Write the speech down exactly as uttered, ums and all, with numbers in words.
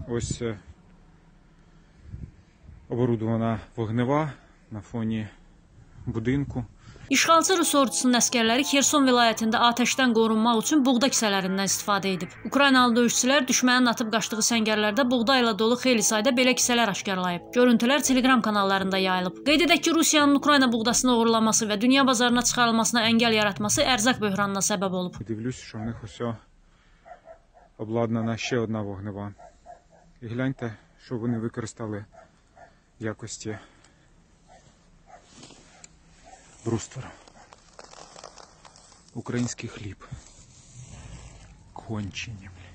Ось оборудована вогнева на фоні budinku. İşğalçı Rus ordusunun əsgərləri Xerson vilayətində atəşdən qorunmaq üçün buğda kisələrindən istifadə edib. Ukraynalı döyüşçülər düşmənin atıb qaçdığı səngərlərdə buğda ilə dolu xeyli sayda belə kisələr aşkarlayıb. Görüntülər Telegram kanallarında yayılıb. Qeyd edək ki, Rusiyanın Ukrayna buğdasını oğurlaması və dünya bazarına çıxarılmasına əngəl yaratması ərzaq böhranına səbəb olub. Дивлюсь, що в них ось обладнана ще одна вогнева. І гляньте, що вони використали в якості бруствера. Український хліб. Кончені.